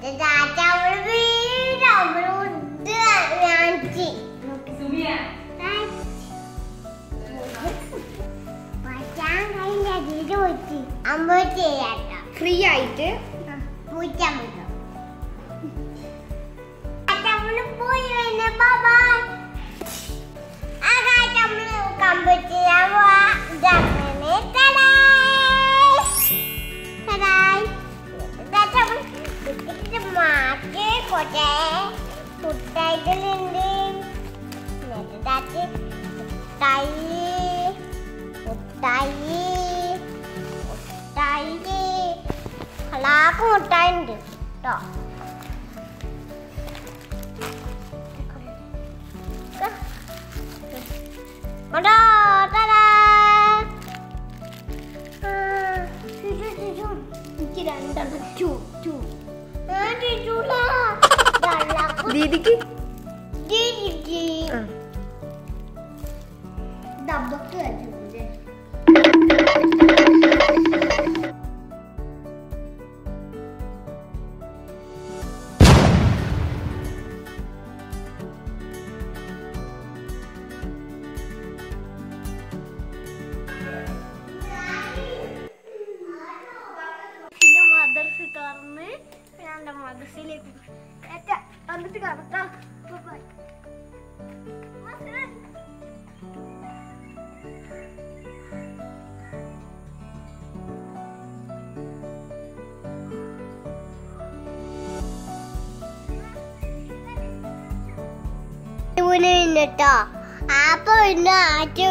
Free ആയിട്ട് മുട്ടായിണ്ട് കേട്ടോ. ദീദിക്ക് ഡബ്ബക്ക് മദ്രസയിലേക്ക് വന്നിട്ട് കടത്താം. ട്ടോ അപ്പൊ പിന്നെ ആറ്റ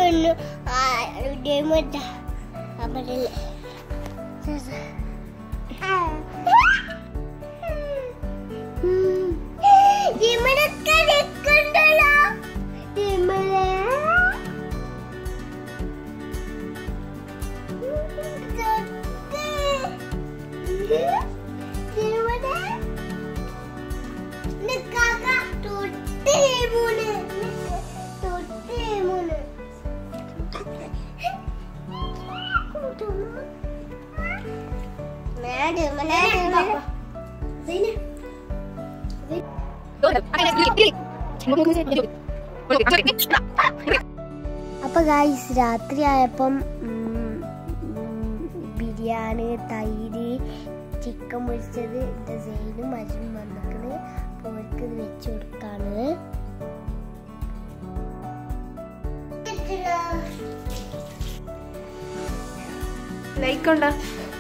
അപ്പൊ ഗൈസ് രാത്രി ആയപ്പം ബിരിയാണി, തൈര്, ചിക്കൻ പൊരിച്ചത് സൈനും മജും വന്നിക്കണ്. അപ്പോൾ അവർക്ക് ഇത് വെച്ച് കൊടുക്കാണ്. ലൈക്ക് ഉണ്ടോ?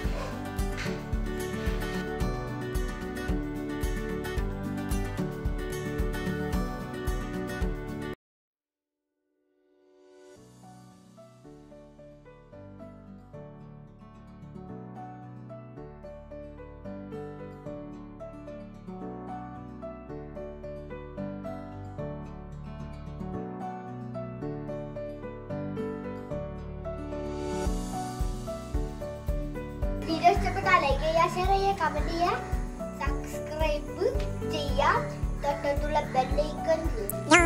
വീഡിയോ ഇഷ്ടപ്പെട്ടാൽ ലൈക്ക് ചെയ്യുക, ഷെയർ ചെയ്യുക, കമന്റ് ചെയ്യുക, സബ്സ്ക്രൈബ് ചെയ്യുക, തൊട്ടടുത്തുള്ള ബെൽ ഐക്കൺ